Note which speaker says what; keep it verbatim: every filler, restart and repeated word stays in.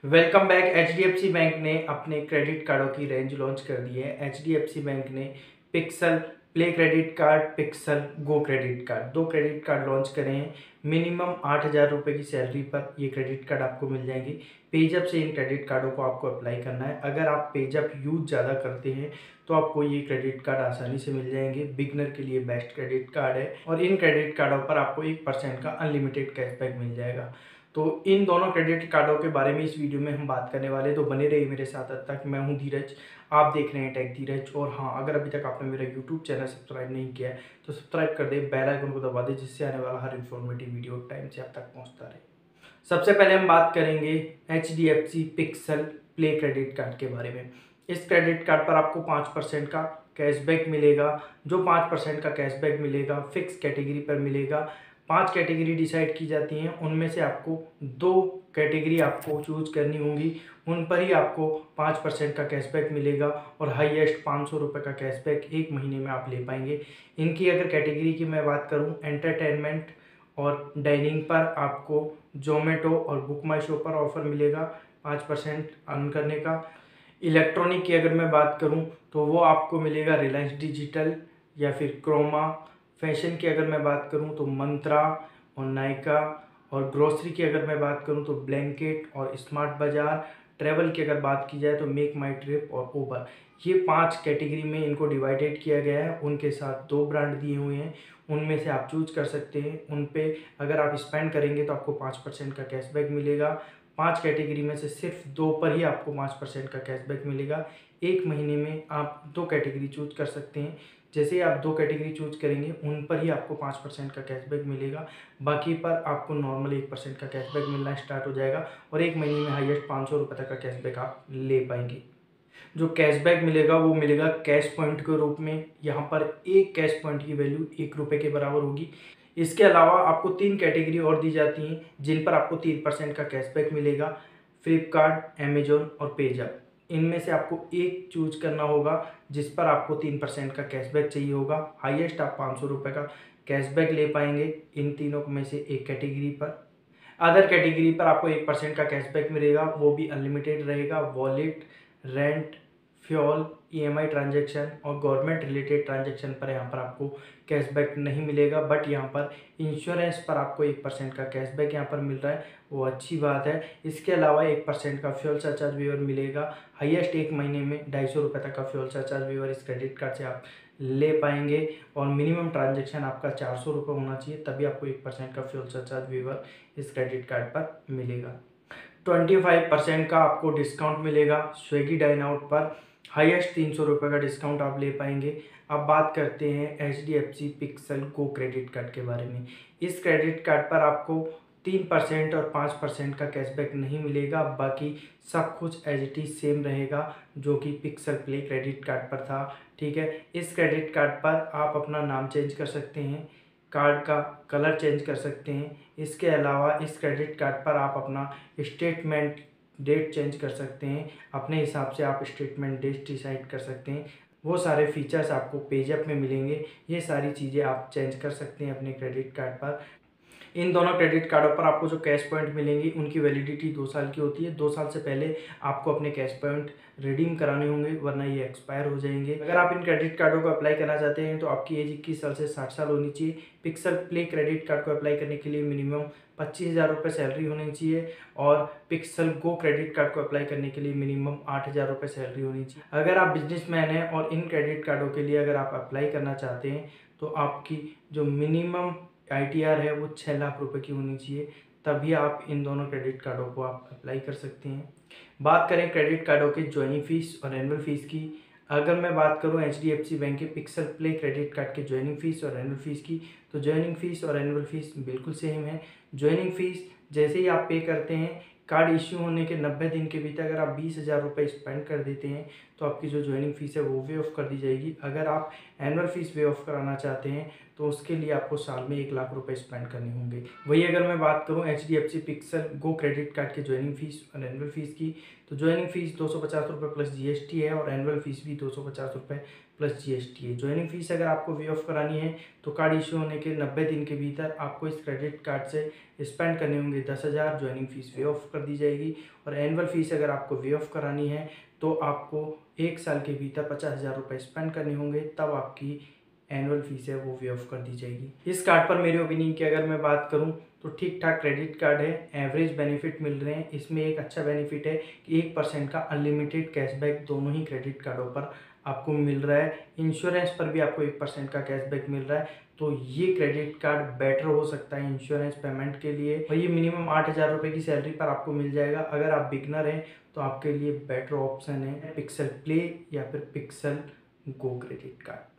Speaker 1: Welcome back. HDFC bank ने अपने credit कार्डों की रेंज लॉन्च कर दी है। एचडीएफसी बैंक ने pixel play credit card, pixel go credit card, दो क्रेडिट कार्ड लॉन्च करे हैं। मिनिमम आठ हज़ार रुपये की सैलरी पर ये क्रेडिट कार्ड आपको मिल जाएंगे। पेजअप से इन क्रेडिट कार्डों को आपको अप्लाई करना है। अगर आप पेजअप यूज ज़्यादा करते हैं तो आपको ये क्रेडिट कार्ड आसानी से मिल जाएंगे। बिगनर के लिए बेस्ट क्रेडिट कार्ड है और इन क्रेडिट कार्डों पर आपको एक परसेंट का अनलिमिटेड कैशबैक मिल जाएगा। तो इन दोनों क्रेडिट कार्डों के बारे में इस वीडियो में हम बात करने वाले, तो बने रहिए मेरे साथ। अब तक मैं हूं धीरज, आप देख रहे हैं टेक धीरज। और हाँ, अगर अभी तक आपने मेरा यूट्यूब चैनल सब्सक्राइब नहीं किया है तो सब्सक्राइब कर दे, बेल आइकन को दबा दे, जिससे आने वाला हर इन्फॉर्मेटिव वीडियो टाइम से आप तक पहुँचता रहे। सबसे पहले हम बात करेंगे H D F C pixel play credit card के बारे में। इस क्रेडिट कार्ड पर आपको पाँच परसेंट का कैशबैक मिलेगा। जो पाँच परसेंट का कैशबैक मिलेगा फिक्स कैटेगरी पर मिलेगा। पांच कैटेगरी डिसाइड की जाती हैं, उनमें से आपको दो कैटेगरी आपको चूज करनी होंगी, उन पर ही आपको पाँच परसेंट का कैशबैक मिलेगा और हाईएस्ट पाँच सौ रुपये का कैशबैक एक महीने में आप ले पाएंगे। इनकी अगर कैटेगरी की मैं बात करूं, एंटरटेनमेंट और डाइनिंग पर आपको जोमेटो और बुक माई शो पर ऑफर मिलेगा पाँच परसेंट अर्न करने का। इलेक्ट्रॉनिक की अगर मैं बात करूं तो वो आपको मिलेगा रिलायंस डिजिटल या फिर क्रोमा। फैशन की अगर मैं बात करूं तो मंत्रा और नायका। और ग्रोसरी की अगर मैं बात करूं तो ब्लैंकेट और स्मार्ट बाज़ार। ट्रैवल की अगर बात की जाए तो मेक माई ट्रिप और ओबर। ये पांच कैटेगरी में इनको डिवाइडेड किया गया है। उनके साथ दो ब्रांड दिए हुए हैं, उनमें से आप चूज कर सकते हैं। उन पे अगर आप स्पेंड करेंगे तो आपको पाँच परसेंट का कैशबैक मिलेगा। पांच कैटेगरी में से सिर्फ दो पर ही आपको पाँच परसेंट का कैशबैक मिलेगा। एक महीने में आप दो कैटेगरी चूज कर सकते हैं। जैसे ही आप दो कैटेगरी चूज करेंगे उन पर ही आपको पाँच परसेंट का कैशबैक मिलेगा। बाकी पर आपको नॉर्मल एक परसेंट का कैशबैक मिलना स्टार्ट हो जाएगा और एक महीने में हाईएस्ट पाँच सौ रुपये तक का कैशबैक आप ले पाएंगे। जो कैशबैक मिलेगा वो मिलेगा कैश पॉइंट के रूप में। यहाँ पर एक कैश पॉइंट की वैल्यू एक रुपये के बराबर होगी। इसके अलावा आपको तीन कैटेगरी और दी जाती हैं जिन पर आपको तीन परसेंट का कैशबैक मिलेगा। फ्लिपकार्ट, अमेजोन और पेजअप, इनमें से आपको एक चूज करना होगा जिस पर आपको तीन परसेंट का कैशबैक चाहिए होगा। हाईएस्ट आप पाँच सौ रुपये का कैशबैक ले पाएंगे इन तीनों में से एक कैटेगरी पर। अदर कैटेगरी पर आपको एक परसेंट का कैशबैक मिलेगा, वो भी अनलिमिटेड रहेगा। Wallet, rent, fuel, EMI transaction और गवर्नमेंट रिलेटेड ट्रांजैक्शन पर यहाँ पर आपको कैशबैक नहीं मिलेगा। बट यहाँ पर इंश्योरेंस पर आपको एक परसेंट का कैशबैक यहाँ पर मिल रहा है, वो अच्छी बात है। इसके अलावा एक परसेंट का फ्यूल सरचार्ज वेवर मिलेगा। हाईएस्ट एक महीने में ढाई सौ रुपये तक का फ्यूल सरचार्ज वेवर इस क्रेडिट कार्ड से आप ले पाएंगे और मिनिमम ट्रांजैक्शन आपका चार सौ रुपये होना चाहिए, तभी आपको एक परसेंट का फ्यूल सरचार्ज वेवर इस क्रेडिट कार्ड पर मिलेगा। ट्वेंटी फाइव परसेंट का आपको डिस्काउंट मिलेगा स्विगी डाइन आउट पर। हाईएस्ट तीन सौ रुपये का डिस्काउंट आप ले पाएंगे। अब बात करते हैं H D F C pixel go credit card के बारे में। इस क्रेडिट कार्ड पर आपको तीन परसेंट और पाँच परसेंट का कैशबैक नहीं मिलेगा, बाकी सब कुछ एज इट इज सेम रहेगा जो कि पिक्सल प्ले क्रेडिट कार्ड पर था। ठीक है, इस क्रेडिट कार्ड पर आप अपना नाम चेंज कर सकते हैं, कार्ड का कलर चेंज कर सकते हैं। इसके अलावा इस क्रेडिट कार्ड पर आप अपना स्टेटमेंट डेट चेंज कर सकते हैं। अपने हिसाब से आप स्टेटमेंट डेट डिसाइड कर सकते हैं। वो सारे फीचर्स आपको पेजअप में मिलेंगे। ये सारी चीज़ें आप चेंज कर सकते हैं अपने क्रेडिट कार्ड पर। इन दोनों क्रेडिट कार्डों पर आपको जो कैश पॉइंट मिलेंगी उनकी वैलिडिटी दो साल की होती है। दो साल से पहले आपको अपने कैश पॉइंट रिडीम कराने होंगे, वरना ये एक्सपायर हो जाएंगे। अगर आप इन क्रेडिट कार्डों को अप्लाई करना चाहते हैं तो आपकी एज इक्कीस साल से साठ साल होनी चाहिए। पिक्सल प्ले क्रेडिट कार्ड को अप्लाई करने के लिए मिनिमम पच्चीस हज़ार रुपये सैलरी होनी चाहिए और पिक्सल गो क्रेडिट कार्ड को अप्लाई करने के लिए मिनिमम आठ हज़ार रुपये सैलरी होनी चाहिए। अगर आप बिजनेसमैन हैं और इन क्रेडिट कार्डों के लिए अगर आप अप्लाई करना चाहते हैं तो आपकी जो मिनिमम आई टी आर है वो छः लाख रुपए की होनी चाहिए, तभी आप इन दोनों क्रेडिट कार्डों को आप अप्लाई कर सकते हैं। बात करें क्रेडिट कार्डों की ज्वाइनिंग फीस और एनुअल फीस की। अगर मैं बात करूं H D F C bank के पिक्सल प्ले क्रेडिट कार्ड के ज्वाइनिंग फीस और एनुअल फीस की, तो ज्वाइनिंग फीस और एनुअल फीस बिल्कुल सेम है। ज्वाइनिंग फीस जैसे ही आप पे करते हैं, कार्ड इश्यू होने के नब्बे दिन के भीतर अगर आप बीस हज़ार रुपये स्पेंड कर देते हैं तो तो आपकी जो ज्वाइनिंग फ़ीस है वो वे ऑफ कर दी जाएगी। अगर आप एनुअल फ़ीस वे ऑफ कराना चाहते हैं तो उसके लिए आपको साल में एक लाख रुपए स्पेंड करने होंगे। वही अगर मैं बात करूं H D F C pixel go credit card के ज्वाइनिंग फ़ीस और एनुअल फ़ीस की, तो ज्वाइनिंग फ़ीस दो सौ पचास रुपये प्लस जी एस टी है और एनुअल फ़ीस भी दो सौ पचास रुपये प्लस जी एस टी है। ज्वाइनिंग फ़ीस अगर आपको वे ऑफ करानी है तो कार्ड इशू होने के नब्बे दिन के भीतर आपको इस क्रेडिट कार्ड से स्पेंड करने होंगे दस हज़ार, ज्वाइनिंग फ़ीस वे ऑफ कर दी जाएगी। और एनुअल फ़ीस अगर आपको वे ऑफ करानी है तो आपको एक साल के भीतर पचास हज़ार रुपये स्पेंड करने होंगे, तब आपकी एनुअल फीस है वो वे ऑफ कर दी जाएगी। इस कार्ड पर मेरे ओपिनियन की अगर मैं बात करूं तो ठीक ठाक क्रेडिट कार्ड है, एवरेज बेनिफिट मिल रहे हैं। इसमें एक अच्छा बेनिफिट है कि एक परसेंट का अनलिमिटेड कैशबैक दोनों ही क्रेडिट कार्डों पर आपको मिल रहा है। इंश्योरेंस पर भी आपको एक परसेंट का कैशबैक मिल रहा है, तो ये क्रेडिट कार्ड बेटर हो सकता है इंश्योरेंस पेमेंट के लिए। और ये मिनिमम आठ हज़ार रुपये की सैलरी पर आपको मिल जाएगा। अगर आप बिगनर हैं तो आपके लिए बेटर ऑप्शन है पिक्सल प्ले या फिर पिक्सल गो क्रेडिट कार्ड।